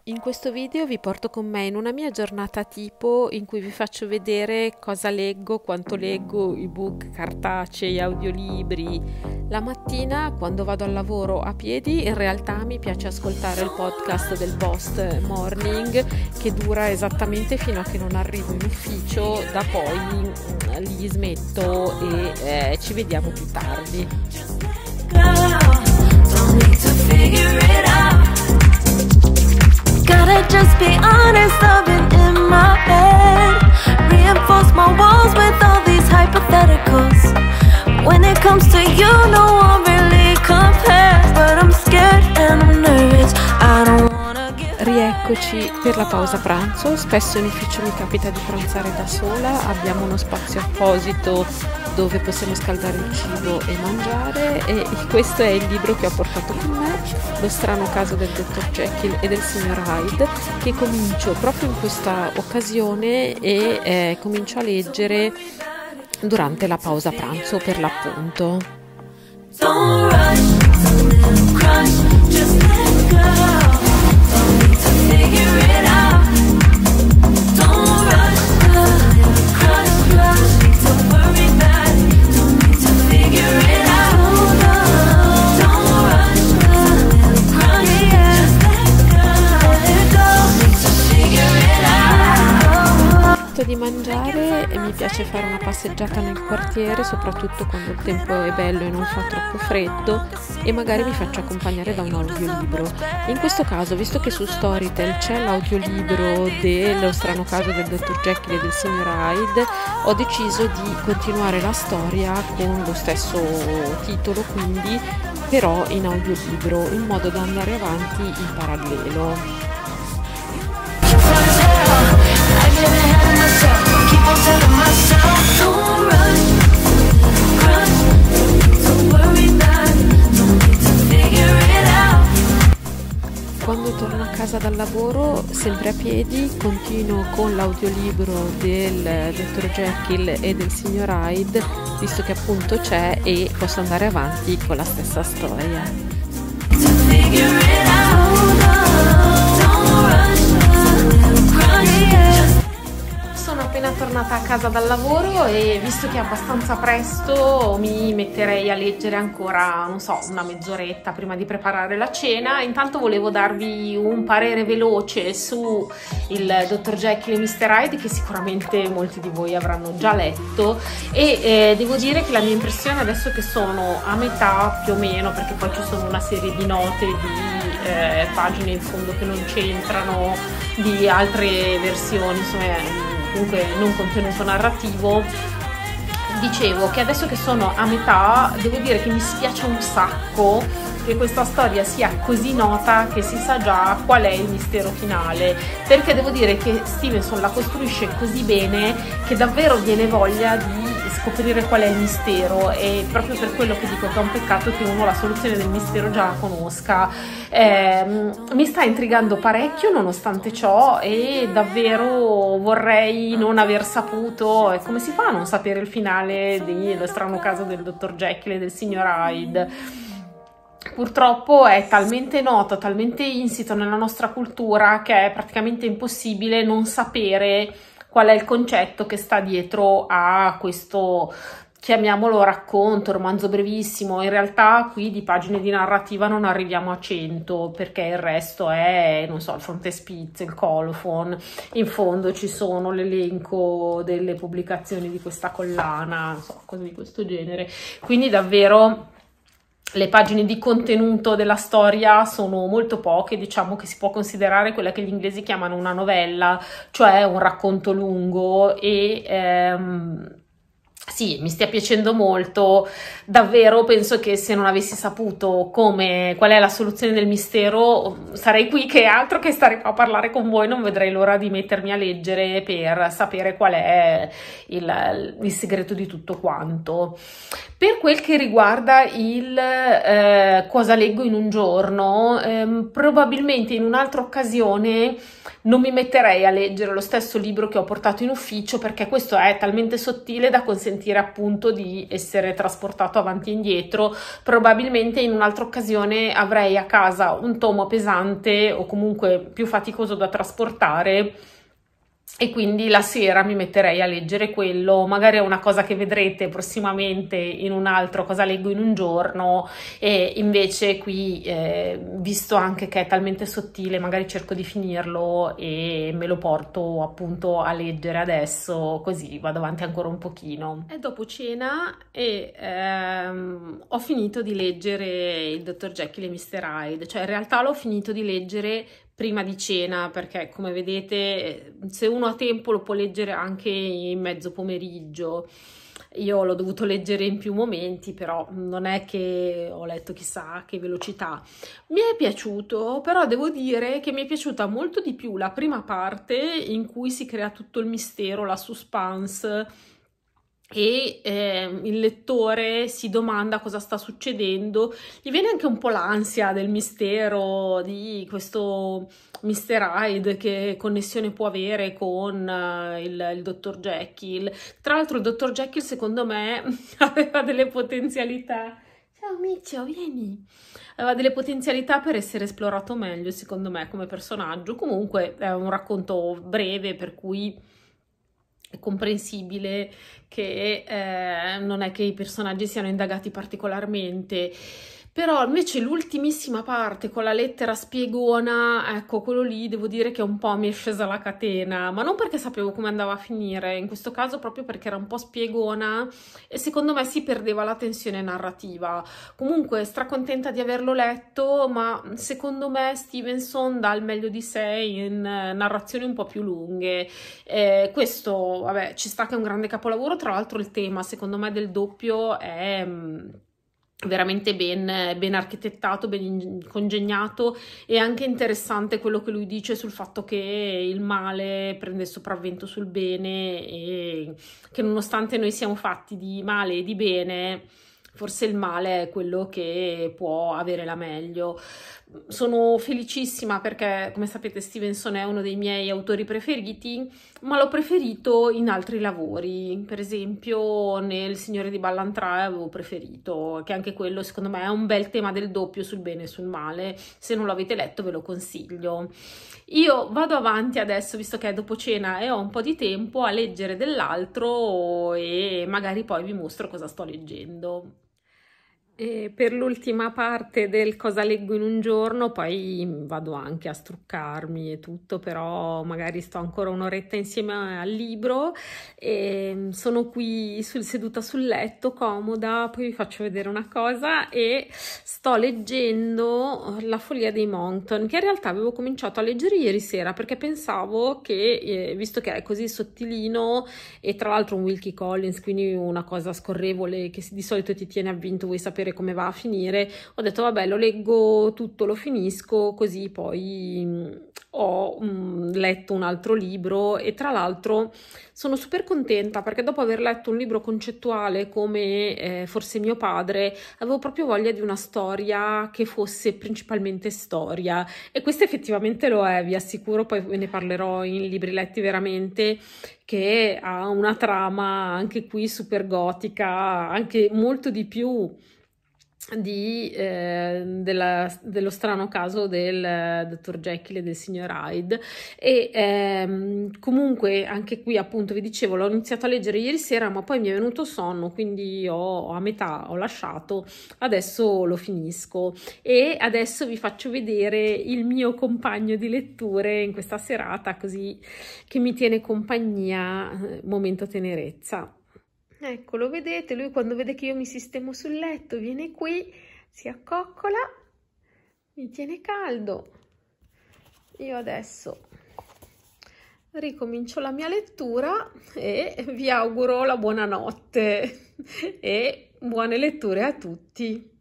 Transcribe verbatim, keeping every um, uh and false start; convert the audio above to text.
In questo video vi porto con me in una mia giornata tipo in cui vi faccio vedere cosa leggo, quanto leggo, ebook, cartacei, audiolibri. La mattina quando vado al lavoro a piedi in realtà mi piace ascoltare il podcast del Post Morning che dura esattamente fino a che non arrivo in ufficio, da poi li smetto e eh, ci vediamo più tardi. Gotta just be honest, I've been in my head. Reinforce my walls with all these hypotheticals. When it comes to you, no one really compares. But I'm scared and I'm nervous, I don't wanna get. Rieccoci per la pausa pranzo. Spesso in ufficio mi capita di pranzare da sola, abbiamo uno spazio apposito dove possiamo scaldare il cibo e mangiare, e questo è il libro che ho portato con me, Lo strano caso del dottor Jekyll e del signor Hyde, che comincio proprio in questa occasione e eh, comincio a leggere durante la pausa pranzo per l'appunto. Don't rush, don't crush, just let go. Don't need to figure it out. Don't rush, don't crush, rush. Don't worry about it. Don't need to figure it out. Don't rush, don't crush, just let go. Let go. Don't need to figure it out. Di mangiare e mi piace fare una passeggiata nel quartiere, soprattutto quando il tempo è bello e non fa troppo freddo, e magari mi faccio accompagnare da un audiolibro. In questo caso, visto che su Storytel c'è l'audiolibro dello strano caso del dottor Jekyll e del signor Hyde, ho deciso di continuare la storia con lo stesso titolo, quindi però in audiolibro, in modo da andare avanti in parallelo. Quando torno a casa dal lavoro, sempre a piedi, continuo con l'audiolibro del dottor Jekyll e del signor Hyde, visto che appunto c'è e posso andare avanti con la stessa storia. Sono appena tornata a casa dal lavoro e visto che è abbastanza presto mi metterei a leggere ancora, non so, una mezz'oretta prima di preparare la cena. Intanto volevo darvi un parere veloce su il dottor Jekyll e mister Hyde, che sicuramente molti di voi avranno già letto, e eh, devo dire che la mia impressione adesso che sono a metà più o meno, perché poi ci sono una serie di note, di eh, pagine in fondo che non c'entrano, di altre versioni, insomma comunque non contenuto narrativo. Dicevo che adesso che sono a metà devo dire che mi spiace un sacco che questa storia sia così nota che si sa già qual è il mistero finale, perché devo dire che Stevenson la costruisce così bene che davvero viene voglia di scoprire qual è il mistero, e proprio per quello che dico che è un peccato che uno la soluzione del mistero già la conosca. Eh, mi sta intrigando parecchio nonostante ciò, e davvero vorrei non aver saputo. E come si fa a non sapere il finale di Lo strano caso del dottor Jekyll e del signor Hyde? Purtroppo è talmente noto, talmente insito nella nostra cultura che è praticamente impossibile non sapere qual è il concetto che sta dietro a questo, chiamiamolo racconto, romanzo brevissimo. In realtà qui di pagine di narrativa non arriviamo a cento, perché il resto è, non so, il frontespizio, il colophon, in fondo ci sono l'elenco delle pubblicazioni di questa collana, non so, cose di questo genere. Quindi davvero le pagine di contenuto della storia sono molto poche, diciamo che si può considerare quella che gli inglesi chiamano una novella, cioè un racconto lungo, e ehm, sì, mi stia piacendo molto. Davvero penso che se non avessi saputo come, qual è la soluzione del mistero, sarei qui che altro che stare qua a parlare con voi. Non vedrei l'ora di mettermi a leggere per sapere qual è il, il segreto di tutto quanto. Per quel che riguarda il eh, cosa leggo in un giorno, ehm, probabilmente in un'altra occasione non mi metterei a leggere lo stesso libro che ho portato in ufficio, perché questo è talmente sottile da consentire sentire appunto di essere trasportato avanti e indietro. Probabilmente in un'altra occasione avrei a casa un tomo pesante o comunque più faticoso da trasportare, e quindi la sera mi metterei a leggere quello. Magari è una cosa che vedrete prossimamente in un altro cosa leggo in un giorno, e invece qui, eh, visto anche che è talmente sottile, magari cerco di finirlo e me lo porto appunto a leggere adesso, così vado avanti ancora un pochino. È dopo cena e ehm, ho finito di leggere il dottor Jekyll e mister Hyde, cioè in realtà l'ho finito di leggere prima di cena, perché come vedete se uno ha tempo lo può leggere anche in mezzo pomeriggio. Io l'ho dovuto leggere in più momenti, però non è che ho letto chissà che velocità. Mi è piaciuto, però devo dire che mi è piaciuta molto di più la prima parte, in cui si crea tutto il mistero, la suspense, e eh, il lettore si domanda cosa sta succedendo, gli viene anche un po' l'ansia del mistero di questo mister Hyde, che connessione può avere con uh, il, il dottor Jekyll. Tra l'altro il dottor Jekyll secondo me aveva delle potenzialità. Ciao Mizio, vieni! Aveva delle potenzialità per essere esplorato meglio, secondo me, come personaggio. Comunque è un racconto breve, per cui è comprensibile che eh, non è che i personaggi siano indagati particolarmente. Però invece l'ultimissima parte con la lettera spiegona, ecco, quello lì devo dire che un po' mi è scesa la catena, ma non perché sapevo come andava a finire, in questo caso proprio perché era un po' spiegona e secondo me si perdeva la tensione narrativa. Comunque stracontenta di averlo letto, ma secondo me Stevenson dà il meglio di sé in narrazioni un po' più lunghe. Eh, questo, vabbè, ci sta che è un grande capolavoro. Tra l'altro il tema secondo me del doppio è veramente ben, ben architettato, ben congegnato, e anche interessante quello che lui dice sul fatto che il male prende sopravvento sul bene, e che nonostante noi siamo fatti di male e di bene, forse il male è quello che può avere la meglio. Sono felicissima perché, come sapete, Stevenson è uno dei miei autori preferiti, ma l'ho preferito in altri lavori. Per esempio nel Signore di Ballantrae avevo preferito, che anche quello secondo me è un bel tema del doppio sul bene e sul male. Se non l'avete letto ve lo consiglio. Io vado avanti adesso, visto che è dopo cena e ho un po' di tempo, a leggere dell'altro, e magari poi vi mostro cosa sto leggendo. E per l'ultima parte del cosa leggo in un giorno poi vado anche a struccarmi e tutto, però magari sto ancora un'oretta insieme al libro, e sono qui sul, seduta sul letto comoda. Poi vi faccio vedere una cosa, e sto leggendo La follia dei Monckton, che in realtà avevo cominciato a leggere ieri sera perché pensavo che, eh, visto che è così sottilino e tra l'altro un Wilkie Collins, quindi una cosa scorrevole che di solito ti tiene avvinto, vuoi sapere come va a finire, ho detto vabbè, lo leggo tutto, lo finisco, così poi mh, ho mh, letto un altro libro. E tra l'altro sono super contenta perché dopo aver letto un libro concettuale come eh, Forse mio padre, avevo proprio voglia di una storia che fosse principalmente storia, e questa effettivamente lo è, vi assicuro. Poi ve ne parlerò in Libri letti veramente, che ha una trama anche qui super gotica, anche molto di più di, eh, della, dello strano caso del eh, dottor Jekyll e del signor Hyde. E ehm, comunque anche qui, appunto, vi dicevo, l'ho iniziato a leggere ieri sera, ma poi mi è venuto sonno, quindi ho, a metà ho lasciato, adesso lo finisco. E adesso vi faccio vedere il mio compagno di letture in questa serata, così che mi tiene compagnia, eh, momento tenerezza. Ecco, lo vedete, lui quando vede che io mi sistemo sul letto viene qui, si accoccola, mi tiene caldo. Io adesso ricomincio la mia lettura e vi auguro la buonanotte e buone letture a tutti.